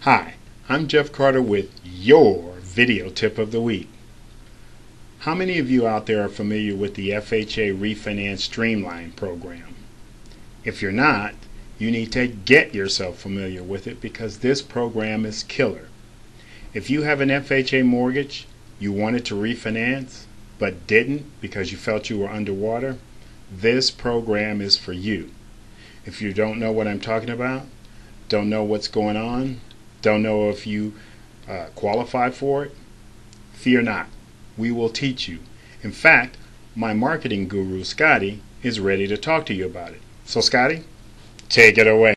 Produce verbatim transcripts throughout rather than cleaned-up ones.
Hi, I'm Jeff Carter with your video tip of the week. How many of you out there are familiar with the F H A Refinance Streamline program? If you're not, you need to get yourself familiar with it because this program is killer. If you have an F H A mortgage, you wanted to refinance but didn't because you felt you were underwater, this program is for you. If you don't know what I'm talking about, don't know what's going on, don't know if you uh, qualify for it, fear not. We will teach you. In fact, my marketing guru, Scotty, is ready to talk to you about it. So, Scotty, take it away.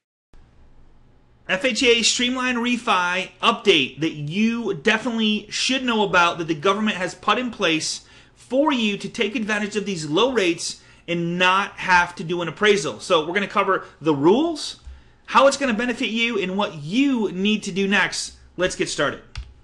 F H A Streamline Refi update that you definitely should know about, that the government has put in place for you to take advantage of these low rates and not have to do an appraisal. So we're going to cover the rules, how it's going to benefit you, and what you need to do next. Let's get started.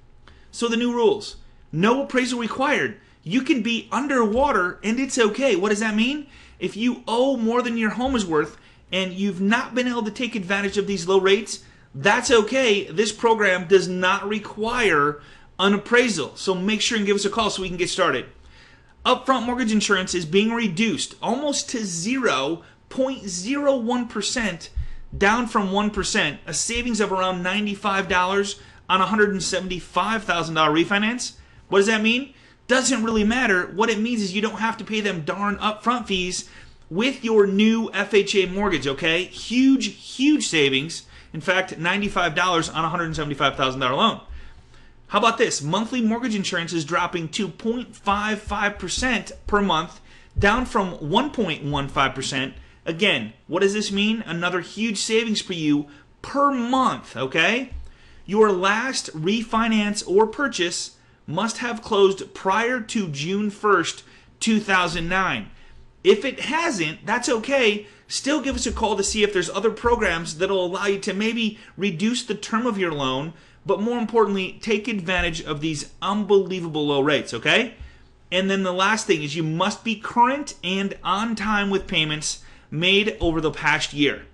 So the new rules. No appraisal required. You can be underwater and it's okay. What does that mean? If you owe more than your home is worth and you've not been able to take advantage of these low rates, that's okay. This program does not require an appraisal. So make sure and give us a call so we can get started. Upfront mortgage insurance is being reduced almost to zero point zero one percent, down from one percent, a savings of around ninety-five dollars on a one hundred seventy-five thousand dollars refinance. What does that mean? Doesn't really matter. What it means is you don't have to pay them darn upfront fees with your new F H A mortgage, okay? Huge, huge savings. In fact, ninety-five dollars on a one hundred seventy-five thousand dollars loan. How about this? Monthly mortgage insurance is dropping to zero point five five percent per month, down from one point one five percent. Again, what does this mean? Another huge savings for you per month, okay? Your last refinance or purchase must have closed prior to June first, two thousand nine. If it hasn't, that's okay. Still give us a call to see if there's other programs that'll allow you to maybe reduce the term of your loan, but more importantly, take advantage of these unbelievable low rates, okay? And then the last thing is you must be current and on time with payments made over the past year.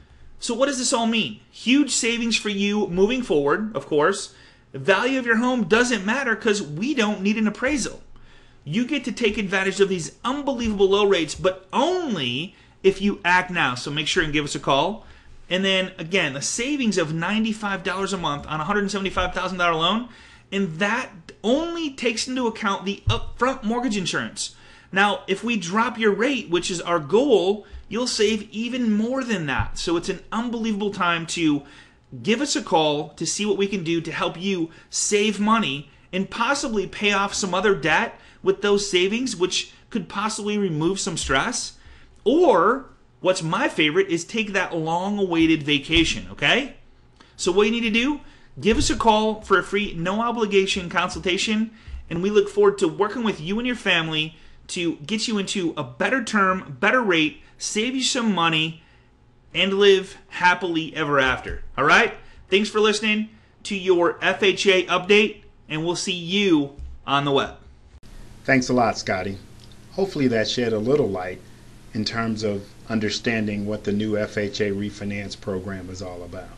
So what does this all mean? Huge savings for you moving forward, of course. The value of your home doesn't matter because we don't need an appraisal. You get to take advantage of these unbelievable low rates, but only if you act now. So make sure and give us a call. And then, again, a savings of ninety-five dollars a month on a one hundred seventy-five thousand dollars loan, and that only takes into account the upfront mortgage insurance. Now, if we drop your rate, which is our goal, you'll save even more than that. So it's an unbelievable time to give us a call to see what we can do to help you save money and possibly pay off some other debt with those savings, which could possibly remove some stress. Or, what's my favorite, is take that long-awaited vacation, okay? So what you need to do, give us a call for a free, no-obligation consultation, and we look forward to working with you and your family to get you into a better term, better rate, save you some money, and live happily ever after. All right? Thanks for listening to your F H A update, and we'll see you on the web. Thanks a lot, Scotty. Hopefully that shed a little light in terms of understanding what the new F H A refinance program is all about.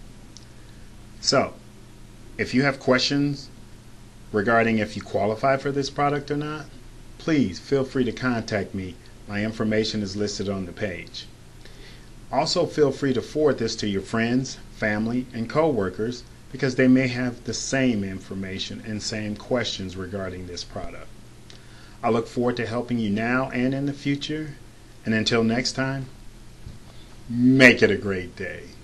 So, if you have questions regarding if you qualify for this product or not, please feel free to contact me. My information is listed on the page. Also, feel free to forward this to your friends, family, and co-workers because they may have the same information and same questions regarding this product. I look forward to helping you now and in the future. And until next time, make it a great day.